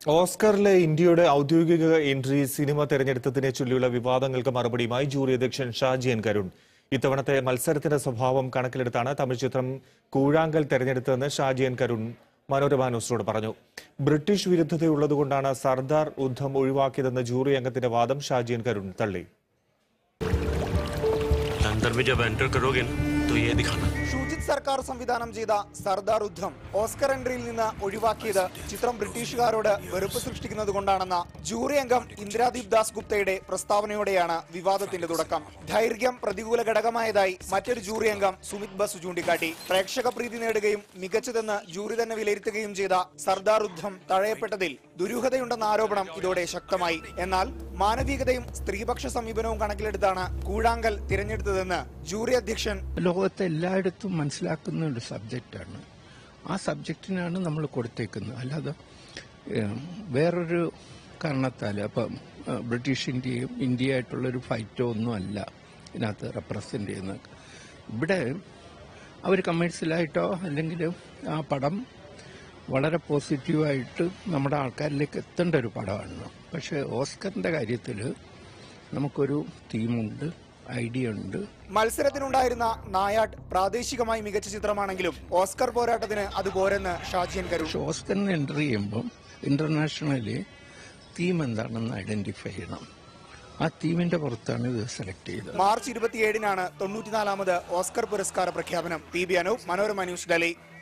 ഓസ്കറിലെ ഇന്ത്യയുടെ ഔദ്യോഗിക entry cinema തെരഞ്ഞെടുത്തതിനെ ചൊല്ലിയുള്ള വിവാദങ്ങൾക്ക് മറുപടിയുമായി ജൂറി അധ്യക്ഷൻ ഷാജി എൻ കരുൺ. ഇത്തവണത്തെ മത്സരത്തിന്റെ സ്വഭാവം കണക്കിലെടുത്താണ് തമിഴ് ചിത്രം കൂഴാങ്കൽ തെരഞ്ഞെടുത്തതെന്ന് ഷാജി എൻ കരുൺ മനോരമ ന്യൂസിനോട് പറഞ്ഞു. ബ്രിട്ടീഷ് വിരുദ്ധതയുള്ളതുകൊണ്ടാണ് സർദാർ ഉദ്ധം ഒഴിവാക്കിയതെന്ന ജൂറി അംഗത്തിന്റെ വാദം ഷാജി എൻ കരുൺ തള്ളി. ഷൂജിത് സർക്കാർ സംവിധാനം ചെയ്ത സർദാർ ഉദ്ധം ഓസ്കർ എൻട്രിയിൽ നിന്ന് ഒഴിവാക്കിയത് ചിത്രം ബ്രിട്ടീഷുകാരോട് വെറുപ്പ് സൃഷ്ടിക്കുന്നതുകൊണ്ടാണെന്ന ജൂറി അംഗം ഇന്ദ്രാദീപ് ദാസ് ഗുപ്തയുടെ പ്രസ്താവനയോടെയാണ് വിവാദത്തിന്റെ തുടക്കം. ദൈർഘ്യം പ്രതികൂല ഘടകമായതായി മറ്റൊരു ജൂറി അംഗം സുമിത് ബസു ചൂണ്ടിക്കാട്ടി. പ്രേക്ഷക പ്രീതി നേടുകയും മികച്ചതെന്ന് ജൂറി തന്നെ വിലയിരുത്തുകയും ചെയ്ത സർദാർ ഉദ്ധം തഴയപ്പെട്ടതിൽ ദുരൂഹതയുണ്ടെന്ന ആരോപണം ഇതോടെ ശക്തമായി. എന്നാൽ മാനവികതയും സ്ത്രീപക്ഷ സമീപനവും കണക്കിലെടുത്താണ് കൂഴാങ്കൽ തിരഞ്ഞെടുത്തതെന്ന് ജൂറി അധ്യക്ഷൻ ലോകത്തെ എല്ലായിടത്തും മനസ്സിലാക്കുന്ന ഒരു സബ്ജക്റ്റാണ്. ആ സബ്ജക്റ്റിനാണ് നമ്മൾ കൊടുത്തേക്കുന്നത്. അല്ലാതെ വേറൊരു കാരണത്താൽ അപ്പം ബ്രിട്ടീഷ് ഇന്ത്യയായിട്ടുള്ളൊരു ഫൈറ്റോ ഒന്നും അല്ല ഇതിനകത്ത് റെപ്രസെന്റ് ചെയ്യുന്നത്. ഇവിടെ അവർ കമേഴ്സ്യലായിട്ടോ അല്ലെങ്കിൽ ആ പടം വളരെ പോസിറ്റീവായിട്ട് നമ്മുടെ ആൾക്കാരിലേക്ക് എത്തേണ്ട ഒരു പടമാണ്. പക്ഷേ ഓസ്കറിന്റെ കാര്യത്തിൽ നമുക്കൊരു തീമുണ്ട്, ഐഡിയ ഉണ്ട്. മത്സരത്തിനുണ്ടായിരുന്ന നായാട്ട് പ്രാദേശികമായി മികച്ച ചിത്രമാണെങ്കിലും ഓസ്കർ പോരാട്ടത്തിന് അത് പോരെന്ന് ഷാജി എൻ കരുൺ. ഓസ്കറിന് എൻട്രി ചെയ്യുമ്പം ഇന്റർനാഷണലി തീം എന്താണെന്ന് ഐഡന്റിഫൈ ചെയ്യണം. ആ തീമിന്റെ പുറത്താണ് ഇത് സെലക്ട് ചെയ്തത്. മാർച്ച് 27-നാണ് 94ാമത് ഓസ്കർ പുരസ്കാര പ്രഖ്യാപനം. P B Anoop, Manorama News, Delhi.